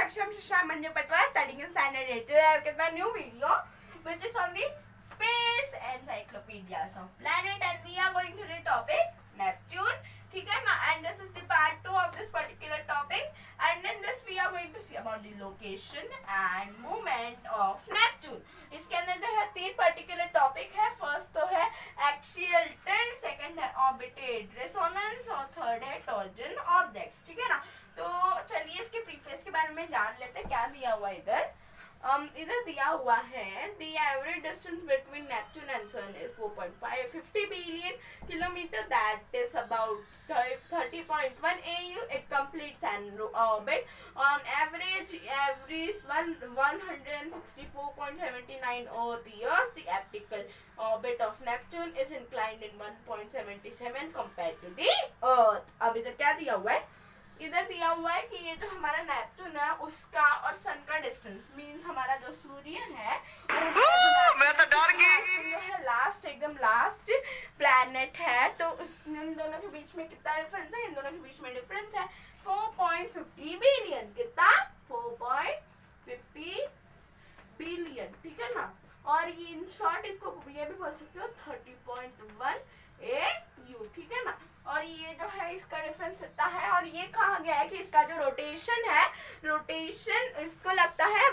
Saksham Shishra Manju Patwa studying in standard 8. Today I have got a new video which is on the space encyclopedias of planet, and we are going to the topic Neptune. ठीक है ना, and this is the part 2 of this particular topic, and in this we are going to see about the location and movement of Neptune. इसके अंदर जो है 3 particular topic है. First तो है axial tilt, सेकंड है orbital resonance और third है torsion objects. ठीक है ना, तो चलिए इसके प्रीफेस के बारे में जान लेते हैं. क्या दिया हुआ इधर इधर दिया हुआ है the average distance between Neptune and Sun is 4.50 billion kilometer, that is about 30.1 AU. It completes an orbit on average 164.79 Earth years. The elliptical orbit of Neptune is inclined in 1.77 compared to the Earth. अब इधर क्या दिया हुआ है, इधर दिया हुआ है कि ये जो हमारा नेपच्यून है उसका और सन का डिस्टेंस मींस हमारा जो सूर्य है मैं तो डर गई है लास्ट एकदम लास्ट प्लैनेट है, तो इन दोनों के बीच में कितना डिफरेंस है, इन दोनों के बीच में डिफरेंस है 4.50 बिलियन. कितना 4.50 बिलियन. ठीक है ना, और ये इन शॉर्ट इसको ये भी बोल सकते हो 30.1 AU. ठीक है ना, और ये जो है इसका डिफरेंस इतना है, और ये कहा गया है कि इसका जो रोटेशन है, रोटेशन इसको लगता है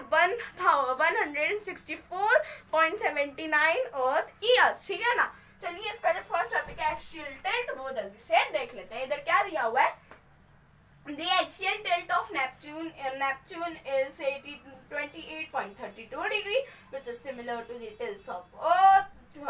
164.79 अर्थ ईयर्स. ठीक है ना, चलिए इसका जो फर्स्ट टॉपिक है एक्सियल टिल्ट वो जल्दी से देख लेते हैं. इधर क्या दिया हुआ है, the axial tilt of Neptune is 28.32 degree, which is similar to the tilts of Earth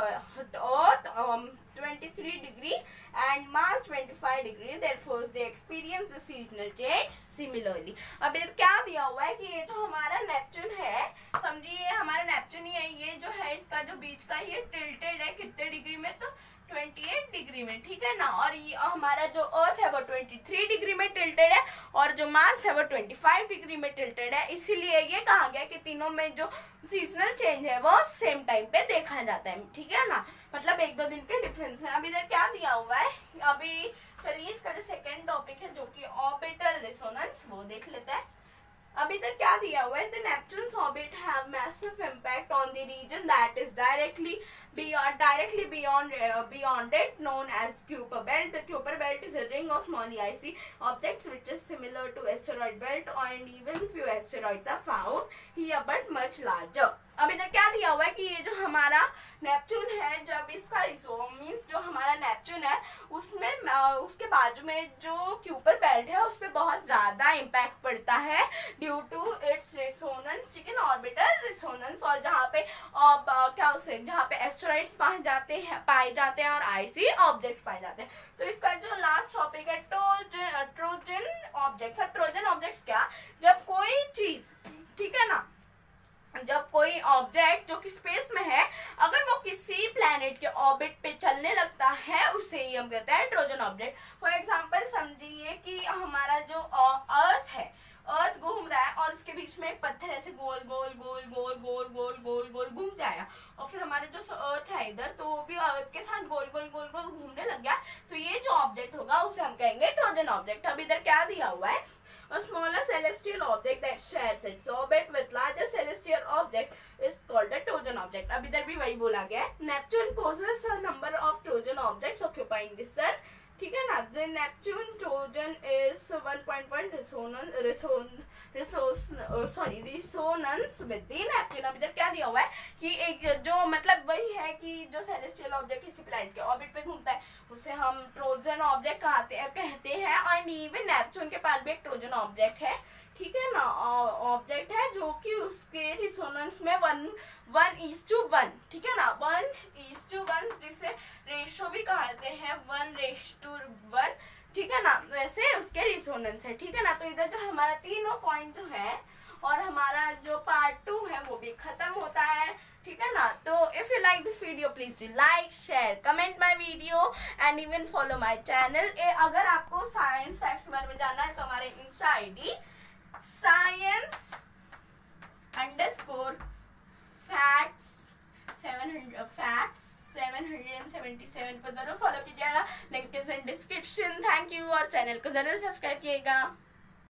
23 degree and Mars 25 degree. Therefore they experience the seasonal change similarly. अब इधर क्या दिया हुआ है कि ये जो हमारा नेपच्यून है, समझिए हमारा नेपच्यून ही है, ये जो है इसका जो बीच का ये टिल्टेड है कितने डिग्री में, तो 28 डिग्री में. ठीक है ना, और ये हमारा जो अर्थ है वो 23 डिग्री में टिल्टेड है, और जो मार्स है वो 25 डिग्री में टिल्टेड है. इसीलिए ये कहा गया कि तीनों में जो सीजनल चेंज है वो सेम टाइम पे देखा जाता है. ठीक है ना, मतलब 1-2 दिन के डिफरेंस में. अब इधर क्या दिया हुआ है, अभी चलिए इसका जो सेकेंड टॉपिक है जो कि ऑर्बिटल रिसोनेंस वो देख लेते हैं. अब इधर क्या दिया हुआ है, the Neptune's orbit have massive impact on the region that is directly beyond it, known as Kuiper belt. The Kuiper belt is a ring of small icy objects which is similar to asteroid belt, and even few asteroids are found here but much larger. अब इधर क्या दिया हुआ है कि ये जो हमारा नेपच्यून है, जब इसका मीन्स जो हमारा नेपच्यून है उसमें उसके बाजू में जो क्यूपर बेल्ट है उस पर बहुत ज्यादा इम्पैक्ट पड़ता है ड्यू टू इट्स रिसोनेंस. ठीक है ना, ऑर्बिटल रिसोनेंस, और जहाँ पे जहाँ पे एस्टेरॉइड्स पाए जाते हैं और आईसी ऑब्जेक्ट पाए जाते हैं. तो इसका जो लास्ट टॉपिक है ट्रोजन ऑब्जेक्ट्स. ट्रोजन ऑब्जेक्ट्स क्या, जब कोई चीज, ठीक है ना, जब कोई ऑब्जेक्ट जो कि स्पेस में है अगर वो किसी प्लैनेट के ऑर्बिट पे चलने लगता है उसे ही हम कहते हैं ट्रोजन ऑब्जेक्ट. फॉर एग्जांपल समझिए कि हमारा जो अर्थ है, अर्थ घूम रहा है और उसके बीच में एक पत्थर ऐसे गोल गोल गोल गोल गोल गोल गोल गोल घूम जाएगा, और फिर हमारे जो अर्थ है इधर तो वो भी अर्थ के साथ गोल गोल गोल गोल घूमने लग गया, तो ये जो ऑब्जेक्ट होगा उसे हम कहेंगे ट्रोजन ऑब्जेक्ट. अब इधर क्या दिया हुआ है, a smaller celestial object that shares its orbit with larger celestial object is called a Trojan object. अब इधर भी वही बोला गया है. Neptune possesses a number of Trojan objects occupying the sun. ठीक है ना, the Neptune Trojan is 1.1 resonance with the Neptune. अब इधर क्या दिया हुआ है कि एक जो मतलब वही है कि जो सेलेस्टियल ऑब्जेक्ट किसी प्लैनेट के ऑर्बिट पे घूमता है उसे हम ट्रोजन ऑब्जेक्ट कहते हैं, और इवन नेपच्यून के पास भी एक ट्रोजन ऑब्जेक्ट है. ठीक है ना, ऑब्जेक्ट है जो कि उसके रिसोनेंस में 1:1. ठीक है ना, 1:1 जिसे रेशो भी कहते हैं 1:1. ठीक है ना, वैसे उसके रिसोनेंस है. ठीक है ना, तो इधर जो हमारा तीनों पॉइंट जो है और हमारा जो पार्ट 2 है वो भी खत्म होता है. ठीक है ना, तो if you like this video please do like, share, comment my video and even follow my channel. अगर आपको साइंस फैक्ट्स के बारे में जानना है तो हमारे इंस्टा आईडी science_facts777 को जरूर फॉलो कीजिएगा. Link is in description. Thank you, और चैनल को जरूर सब्सक्राइब कीजिएगा.